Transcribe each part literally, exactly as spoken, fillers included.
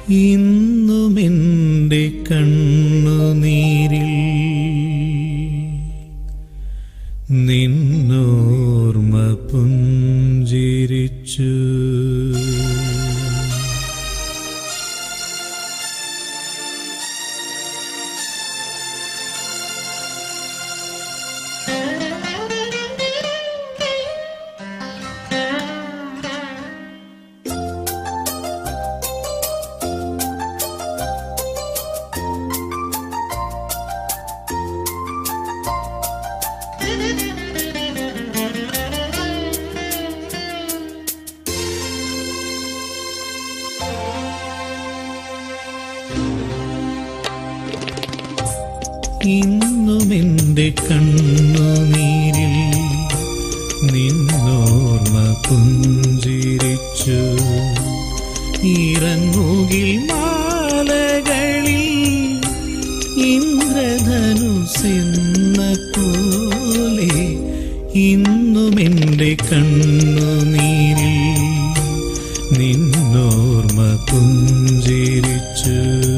ഇന്നുമെൻ്റെ കണ്ണുനീരിൽ നിന്നോർമ്മ പുഞ്ചിരിച്ചു. ഇന്നുമെൻ്റെ കണ്ണുനീരിൽ നിന്നോർമ്മ പുഞ്ചിരിച്ചു. ഇറങ്ങുകിൽ മാലകളിൽ ഇന്ദ്രധനുസെന്ന പോലെ ഇന്നുമെൻ്റെ കണ്ണുനീരിൽ നിന്നോർമ്മ പുഞ്ചിരിച്ചു.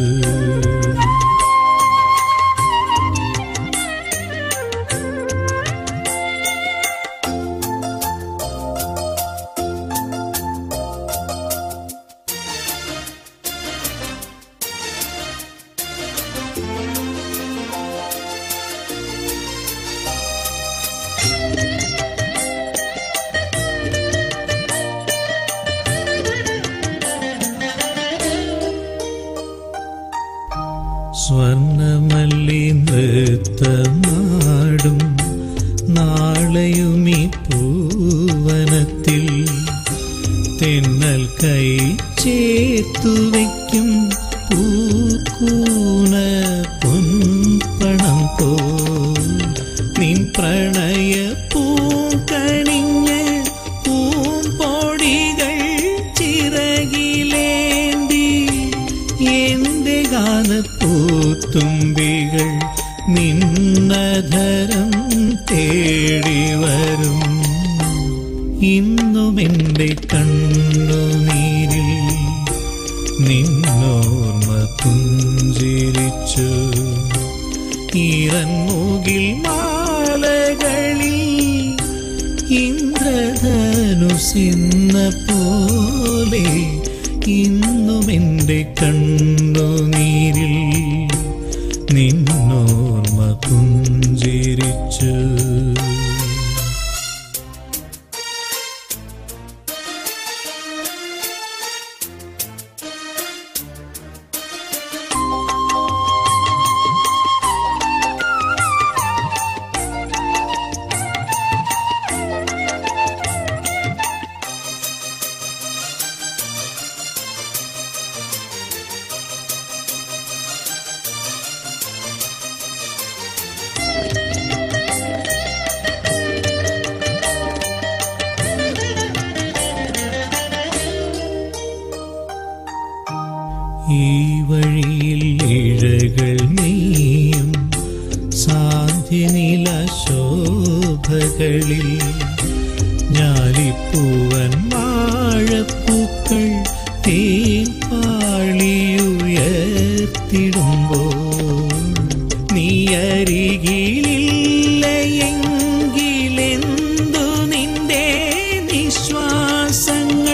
സ്വർണമല്ലി നൃത്തമാടും നാളെയുമീ പൂവനത്തിൽ തെന്നൽ കൈ ചേർത്തുവയ്ക്കും പൂക്കൂന പൊൻപണം പോ നിൻ പ്രണയ പൂക്കണിഞ്ഞ് പൂമ്പൊടികൾ ചിറകിലേന്തി എന്റെ ഗാനപ്പൂത്തുമ്പികൾ നിന്നധരം തേടി വരും. ഇന്നുമെൻ്റെ കണ്ണുനീരിൽ നിന്നോർമ്മ പുഞ്ചിരിച്ചു. ഇറങ്ങുകിൽ മാലകളിൽ ഇന്ദ്രധനുസെന്ന പോലെ ഇന്നുമെൻ്റെ കണ്ണുനീരിൽ നിന്നോർമ്മ പുഞ്ചിരിച്ചു. ഈ വഴിയിൽ ഇഴകൾ നെയ്യും സാന്ധ്യനില ശോഭകളിൽ ഞാലിപ്പൂവൻ വാഴപ്പൂക്കൾ തേൻ പാളിയുയർത്തിടുമ്പോൾ നീ അരികിലില്ല എങ്കിലെന്തു നിന്റെ നിശ്വാസങ്ങൾ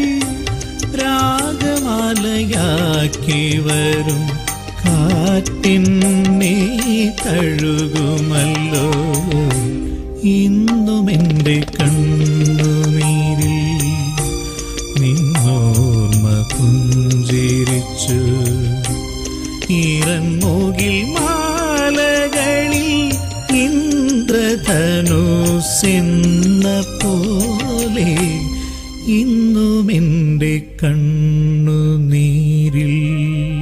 രാഗമാലയാക്കി വരും കാറ്റിനെ തഴുകുമല്ലോ. ഇന്നുമെൻ്റെ കണ്ണുനീരിൽ നിന്നോർമ്മ പുഞ്ചിരിച്ചു. ഇറങ്ങുകിൽ മാലകളിൽ ഇന്ദ്രധനുസെന്ന പോലെ ഇന്നുമെൻ്റെ കണ്ണുനീരിൽ